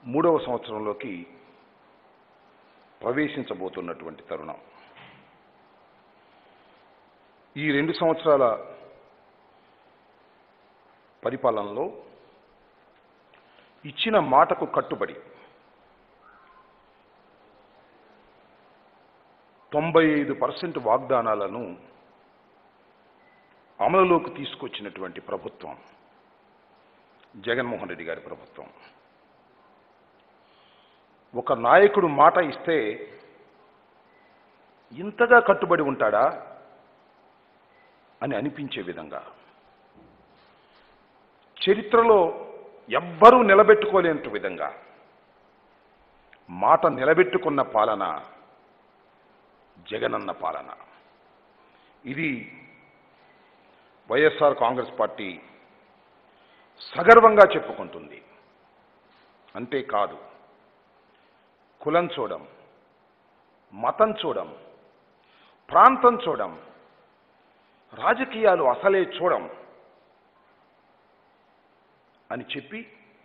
మూడవ సంవత్సరంలోకి ప్రవేశించబోతున్నటువంటి తరుణం. ఈ 2 సంవత్సరాల పరిపాలనలో ఇచ్చిన మాటకు కట్టుబడి 95% వాగ్దానాలను అమలులోకి తీసుకొచ్చినటువంటి ప్రభుత్వం జగన్మోహన్ రెడ్డి గారి ప్రభుత్వం. ఒక నాయకుడు మాట ఇస్తే ఇంతగా కట్టుబడి ఉంటాడా అని అనిపించే విధంగా, చరిత్రలో ఎవ్వరూ నిలబెట్టుకోలేని విధంగా మాట నిలబెట్టుకున్న పాలన జగనన్న పాలన. ఇది వైఎస్ఆర్ కాంగ్రెస్ పార్టీ సగర్వంగా చెప్పుకుంటుంది. అంతేకాదు, కులం చూడం, మతం చూడం, ప్రాంతం చూడం, రాజకీయాలు అసలే చూడం అని చెప్పి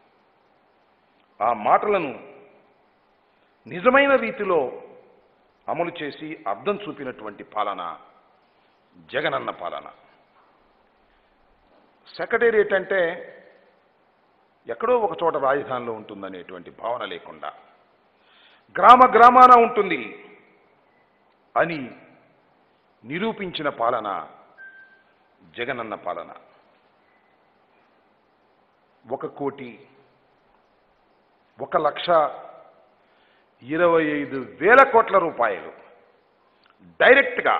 ఆ మాటలను నిజమైన రీతిలో అమలు చేసి అర్థం చూపినటువంటి పాలన జగనన్న పాలన. సెక్రటేరియట్ అంటే ఎక్కడో ఒక చోట రాజధానిలో ఉంటుందనేటువంటి భావన లేకుండా గ్రామ గ్రామాన ఉంటుంది అని నిరూపించిన పాలన జగనన్న పాలన. 1,25,000 కోట్ల రూపాయలు డైరెక్ట్గా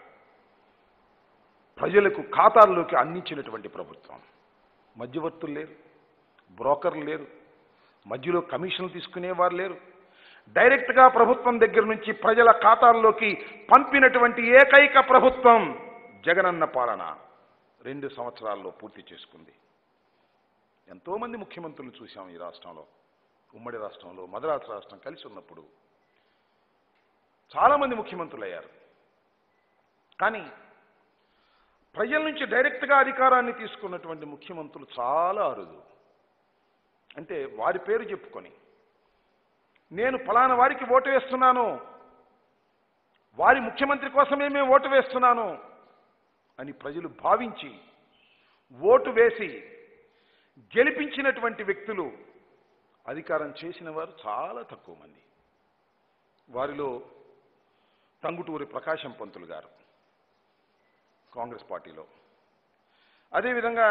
ప్రజలకు ఖాతాల్లోకి అందించినటువంటి ప్రభుత్వం. మధ్యవర్తులు లేరు, బ్రోకర్లు లేరు, మధ్యలో కమిషన్లు తీసుకునేవారు లేరు. డైరెక్ట్గా ప్రభుత్వం దగ్గర నుంచి ప్రజల ఖాతాల్లోకి పంపినటువంటి ఏకైక ప్రభుత్వం జగనన్న పాలన 2 సంవత్సరాల్లో పూర్తి చేసుకుంది. ఎంతోమంది ముఖ్యమంత్రులు చూశాం ఈ రాష్ట్రంలో. ఉమ్మడి రాష్ట్రంలో మద్రాసు రాష్ట్రం కలిసి ఉన్నప్పుడు చాలామంది ముఖ్యమంత్రులు అయ్యారు. కానీ ప్రజల నుంచి డైరెక్ట్గా అధికారాన్ని తీసుకున్నటువంటి ముఖ్యమంత్రులు చాలా అరుదు. అంటే వారి పేరు చెప్పుకొని, నేను ఫలానా వారికి ఓటు వేస్తున్నాను, వారి ముఖ్యమంత్రి కోసమే మేము ఓటు వేస్తున్నాను అని ప్రజలు భావించి ఓటు వేసి గెలిపించినటువంటి వ్యక్తులు అధికారం చేసిన వారు చాలా తక్కువ మంది. వారిలో టంగుటూరి ప్రకాశం పంతులు గారు కాంగ్రెస్ పార్టీలో, అదేవిధంగా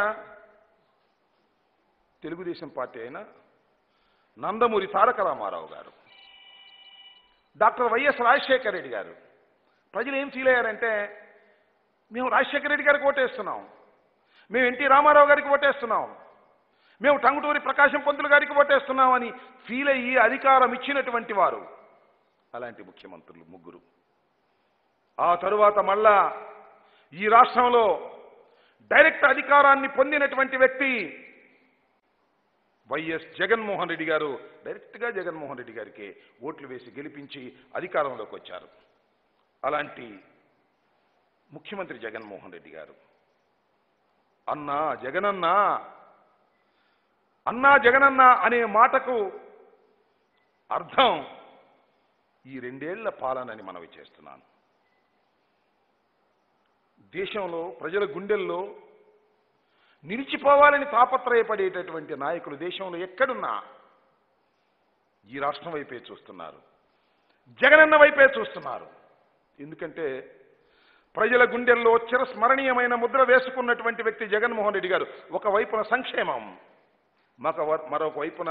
తెలుగుదేశం పార్టీ అయిన నందమూరి తారక రామారావు గారు, డాక్టర్ వైఎస్ రాజశేఖర రెడ్డి గారు. ప్రజలు ఏం ఫీల్ అయ్యారంటే, మేము రాజశేఖర రెడ్డి గారికి ఓటేస్తున్నాం, మేము ఎన్టీ రామారావు గారికి ఓటేస్తున్నాం, మేము టంగుటూరి ప్రకాశం పంతులు గారికి ఓటేస్తున్నాం అని ఫీల్ అయ్యి అధికారం ఇచ్చినటువంటి వారు అలాంటి ముఖ్యమంత్రులు 3. ఆ తరువాత మళ్ళా ఈ రాష్ట్రంలో డైరెక్ట్ అధికారాన్ని పొందినటువంటి వ్యక్తి వైఎస్ జగన్మోహన్ రెడ్డి గారు. డైరెక్ట్గా జగన్మోహన్ రెడ్డి గారికి ఓట్లు వేసి గెలిపించి అధికారంలోకి వచ్చారు. అలాంటి ముఖ్యమంత్రి జగన్మోహన్ రెడ్డి గారు అన్నా జగనన్న, అన్నా జగనన్న అనే మాటకు అర్థం ఈ 2 ఏళ్ల పాలనని మనవి చేస్తున్నాను. దేశంలో ప్రజల గుండెల్లో నిలిచిపోవాలని తాపత్రయపడేటటువంటి నాయకులు దేశంలో ఎక్కడున్నా ఈ రాష్ట్రం వైపే చూస్తున్నారు, జగనన్న వైపే చూస్తున్నారు. ఎందుకంటే ప్రజల గుండెల్లో చిరస్మరణీయమైన ముద్ర వేసుకున్నటువంటి వ్యక్తి జగన్మోహన్ రెడ్డి గారు. ఒకవైపున సంక్షేమం, మరొక వైపున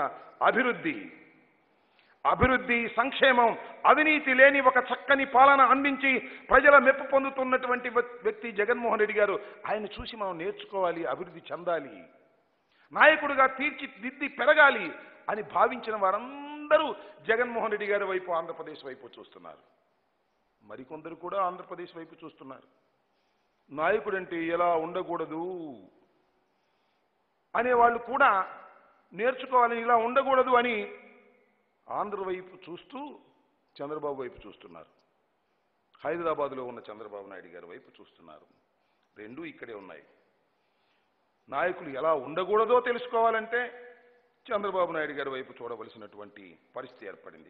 అభివృద్ధి, సంక్షేమం, అవినీతి లేని ఒక చక్కని పాలన అందించి ప్రజల మెప్పు పొందుతున్నటువంటి వ్యక్తి జగన్మోహన్ రెడ్డి గారు. ఆయన చూసి మనం నేర్చుకోవాలి, అభివృద్ధి చెందాలి, నాయకుడిగా తీర్చిదిద్ది పెరగాలి అని భావించిన వారందరూ జగన్మోహన్ రెడ్డి గారి వైపు, ఆంధ్రప్రదేశ్ వైపు చూస్తున్నారు. మరికొందరు కూడా ఆంధ్రప్రదేశ్ వైపు చూస్తున్నారు. నాయకుడంటే ఎలా ఉండకూడదు అనేవాళ్ళు కూడా నేర్చుకోవాలని, ఇలా ఉండకూడదు అని ఆంధ్ర వైపు చూస్తూ చంద్రబాబు వైపు చూస్తున్నారు. హైదరాబాద్లో ఉన్న చంద్రబాబు నాయుడు గారి వైపు చూస్తున్నారు. 2 ఇక్కడే ఉన్నాయి. నాయకులు ఎలా ఉండకూడదో తెలుసుకోవాలంటే చంద్రబాబు నాయుడు గారి వైపు చూడవలసినటువంటి పరిస్థితి ఏర్పడింది.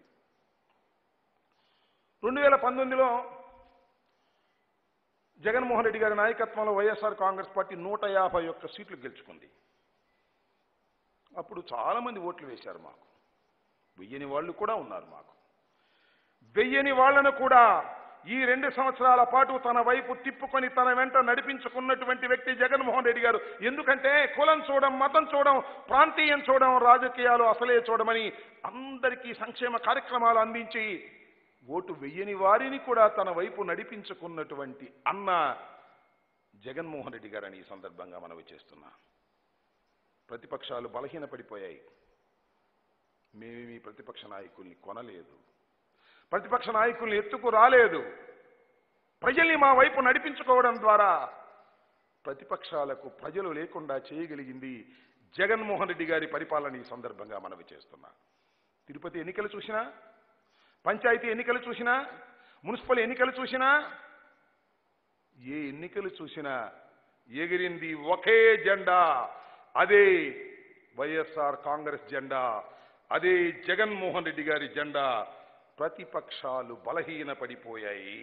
2019లో జగన్మోహన్ రెడ్డి గారి నాయకత్వంలో వైఎస్ఆర్ కాంగ్రెస్ పార్టీ 151 సీట్లు గెలుచుకుంది. అప్పుడు చాలామంది ఓట్లు వేశారు మాకు. వెయ్యని వాళ్ళు కూడా ఉన్నారు మాకు. వెయ్యని వాళ్లను కూడా ఈ 2 సంవత్సరాల పాటు తన వైపు తిప్పుకొని తన వెంట నడిపించుకున్నటువంటి వ్యక్తి జగన్మోహన్ రెడ్డి గారు. ఎందుకంటే కులం చూడం, మతం చూడం, ప్రాంతీయం చూడం, రాజకీయాలు అసలే చూడమని అందరికీ సంక్షేమ కార్యక్రమాలు అందించి ఓటు వెయ్యని వారిని కూడా తన వైపు నడిపించుకున్నటువంటి అన్న జగన్మోహన్ రెడ్డి గారని ఈ సందర్భంగా మనవి చేస్తున్నా. ప్రతిపక్షాలు బలహీనపడిపోయాయి. మేమేమీ ప్రతిపక్ష నాయకుల్ని కొనలేదు, ప్రతిపక్ష నాయకుల్ని ఎత్తుకు రాలేదు. ప్రజల్ని మా వైపు నడిపించుకోవడం ద్వారా ప్రతిపక్షాలకు ప్రజలు లేకుండా చేయగలిగింది జగన్మోహన్ రెడ్డి గారి పరిపాలన ఈ సందర్భంగా మనవి చేస్తున్నా. తిరుపతి ఎన్నికలు చూసినా, పంచాయతీ ఎన్నికలు చూసినా, మున్సిపల్ ఎన్నికలు చూసినా, ఏ ఎన్నికలు చూసినా ఎగిరింది ఒకే జెండా, అదే వైఎస్ఆర్ కాంగ్రెస్ జెండా, అదే జగన్మోహన్ రెడ్డి గారి జెండా. ప్రతిపక్షాలు బలహీనపడిపోయాయి.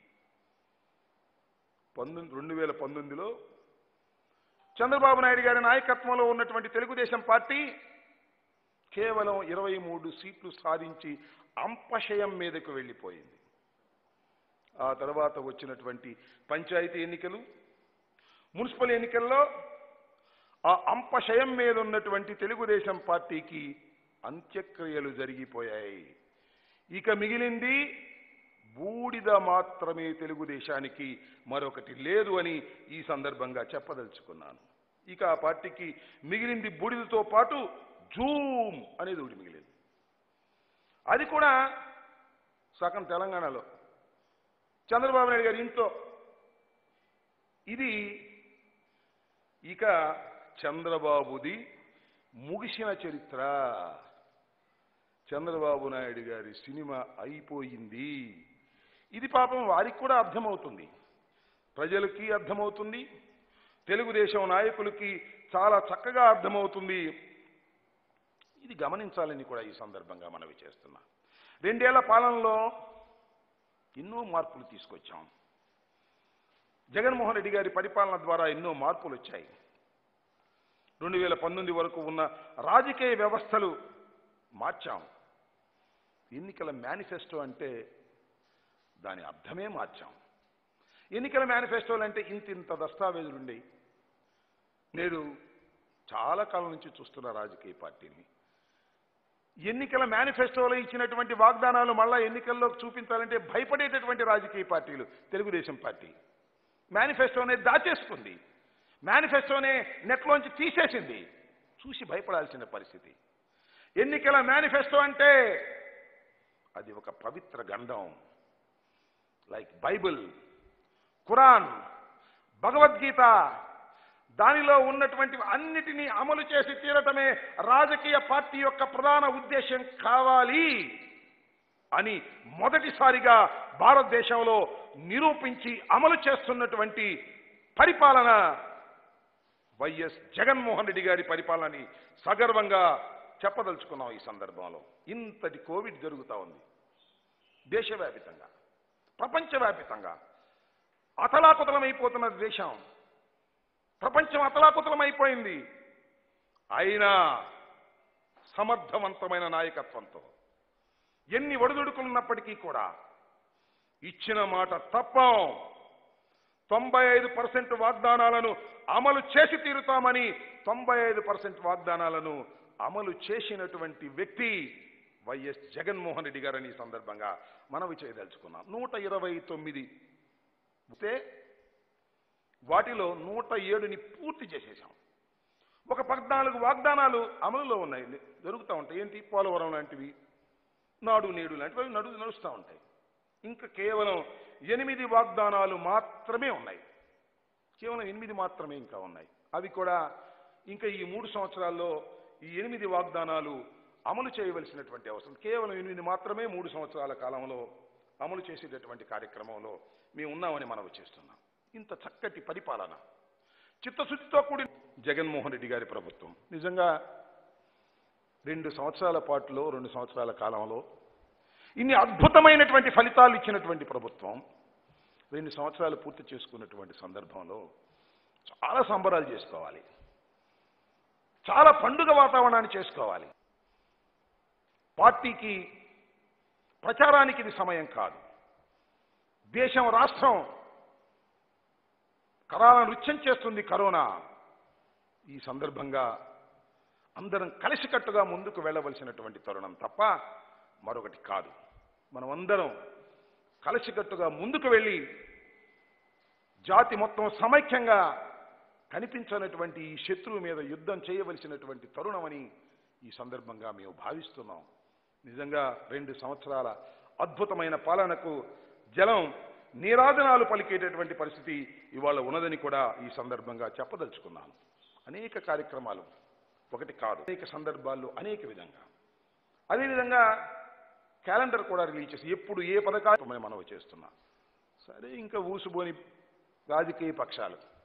2019లో చంద్రబాబు నాయుడు గారి నాయకత్వంలో ఉన్నటువంటి తెలుగుదేశం పార్టీ కేవలం 23 సీట్లు సాధించి అంపశయం మీదకు వెళ్ళిపోయింది. ఆ తర్వాత వచ్చినటువంటి పంచాయతీ ఎన్నికలు, మున్సిపల్ ఎన్నికల్లో ఆ అంపశయం మీద ఉన్నటువంటి తెలుగుదేశం పార్టీకి అంత్యక్రియలు జరిగిపోయాయి. ఇక మిగిలింది బూడిద మాత్రమే తెలుగుదేశానికి, మరొకటి లేదు అని ఈ సందర్భంగా చెప్పదలుచుకున్నాను. ఇక ఆ పార్టీకి మిగిలింది బూడిదతో పాటు జూమ్ అనేది ఒకటి మిగిలింది. అది కూడా సగం తెలంగాణలో చంద్రబాబు నాయుడు గారి ఇంట్లో. ఇది ఇక చంద్రబాబుది ముగిసిన చరిత్ర. చంద్రబాబు నాయుడు గారి సినిమా అయిపోయింది. ఇది పాపం వారికి కూడా అర్థమవుతుంది, ప్రజలకి అర్థమవుతుంది, తెలుగుదేశం నాయకులకి చాలా చక్కగా అర్థమవుతుంది. ఇది గమనించాలని కూడా ఈ సందర్భంగా మనవి చేస్తున్నా. 2 ఏళ్ల పాలనలో ఎన్నో మార్పులు తీసుకొచ్చాం. జగన్మోహన్ రెడ్డి గారి పరిపాలన ద్వారా ఎన్నో మార్పులు వచ్చాయి. 2019 వరకు ఉన్న రాజకీయ వ్యవస్థలు మార్చాం. ఎన్నికల మేనిఫెస్టో అంటే దాని అర్థమే మార్చాం. ఎన్నికల మేనిఫెస్టోలు అంటే ఇంత దస్తావేజులు ఉండేవి. నేడు చాలా కాలం నుంచి చూస్తున్న రాజకీయ పార్టీని ఎన్నికల మేనిఫెస్టోలో ఇచ్చినటువంటి వాగ్దానాలు మళ్ళా ఎన్నికల్లో చూపించాలంటే భయపడేటటువంటి రాజకీయ పార్టీలు. తెలుగుదేశం పార్టీ మేనిఫెస్టోనే దాచేసుకుంది, మేనిఫెస్టోనే నెట్లోంచి తీసేసింది. చూసి భయపడాల్సిన పరిస్థితి. ఎన్నికల మేనిఫెస్టో అంటే అది ఒక పవిత్ర గ్రంథం, లైక్ బైబిల్, ఖురాన్, భగవద్గీత. దానిలో ఉన్నటువంటి అన్నిటినీ అమలు చేసి తీరటమే రాజకీయ పార్టీ యొక్క ప్రధాన ఉద్దేశం కావాలి అని మొదటిసారిగా భారతదేశంలో నిరూపించి అమలు చేస్తున్నటువంటి పరిపాలన వైఎస్ జగన్మోహన్ రెడ్డి గారి పరిపాలనని సగర్వంగా చెప్పదలుచుకున్నాం. ఈ సందర్భంలో ఇంతటి కోవిడ్ జరుగుతూ ఉంది. దేశవ్యాపితంగా, ప్రపంచవ్యాపితంగా అతలాకుతలమైపోతున్న దేశం, ప్రపంచం అతలాకుతలమైపోయింది. అయినా సమర్థవంతమైన నాయకత్వంతో ఎన్ని ఒడిదుడుకులున్నప్పటికీ కూడా ఇచ్చిన మాట తప్పం. 95% వాగ్దానాలను అమలు చేసి తీరుతామని 95% వాగ్దానాలను అమలు చేసినటువంటి వ్యక్తి వైఎస్ జగన్మోహన్ రెడ్డి గారని సందర్భంగా మనవి చేయదలుచుకున్నాం. 129 వస్తే వాటిలో 107ని పూర్తి చేసేసాం. ఒక 14 వాగ్దానాలు అమలులో ఉన్నాయి, జరుగుతూ ఉంటాయి. ఏంటి? పోలవరం లాంటివి, నాడు నేడు లాంటివి నడుస్తూ ఉంటాయి. ఇంకా కేవలం 8 వాగ్దానాలు మాత్రమే ఉన్నాయి. కేవలం 8 మాత్రమే ఇంకా ఉన్నాయి. అవి కూడా ఇంకా ఈ 3 సంవత్సరాల్లో ఈ 8 వాగ్దానాలు అమలు చేయవలసినటువంటి అవసరం. కేవలం 8 మాత్రమే 3 సంవత్సరాల కాలంలో అమలు చేసేటటువంటి కార్యక్రమంలో మేము ఉన్నామని మనవి చేస్తున్నాం. ఇంత చక్కటి పరిపాలన, చిత్తశుద్ధితో కూడి జగన్మోహన్ రెడ్డి గారి ప్రభుత్వం నిజంగా 2 సంవత్సరాల పాటులో 2 సంవత్సరాల కాలంలో ఇన్ని అద్భుతమైనటువంటి ఫలితాలు ఇచ్చినటువంటి ప్రభుత్వం 2 సంవత్సరాలు పూర్తి చేసుకున్నటువంటి సందర్భంలో చాలా సంబరాలు చేసుకోవాలి, చాలా పండుగ వాతావరణాన్ని చేసుకోవాలి. పార్టీకి ప్రచారానికి ఇది సమయం కాదు. దేశం రాష్ట్రం కరాల నృత్యం చేస్తుంది కరోనా. ఈ సందర్భంగా అందరం కలిసికట్టుగా ముందుకు వెళ్ళవలసినటువంటి తరుణం తప్ప మరొకటి కాదు. మనమందరం కలిసికట్టుగా ముందుకు వెళ్ళి జాతి మొత్తం సమైక్యంగా కనిపించనటువంటి ఈ శత్రువు మీద యుద్ధం చేయవలసినటువంటి తరుణమని ఈ సందర్భంగా మేము భావిస్తున్నాం. నిజంగా 2 సంవత్సరాల అద్భుతమైన పాలనకు జలం నీరాజనాలు పలికేటటువంటి పరిస్థితి ఇవాళ ఉన్నదని కూడా ఈ సందర్భంగా చెప్పదలుచుకున్నాను. అనేక కార్యక్రమాలు ఒకటి కాదు, అనేక సందర్భాల్లో అనేక విధంగా. అదేవిధంగా క్యాలెండర్ కూడా రిలీజ్ చేసి ఎప్పుడు ఏ పథకాలు మనవి చేస్తున్నా. సరే, ఇంకా ఊసుబోని రాజకీయ పక్షాలు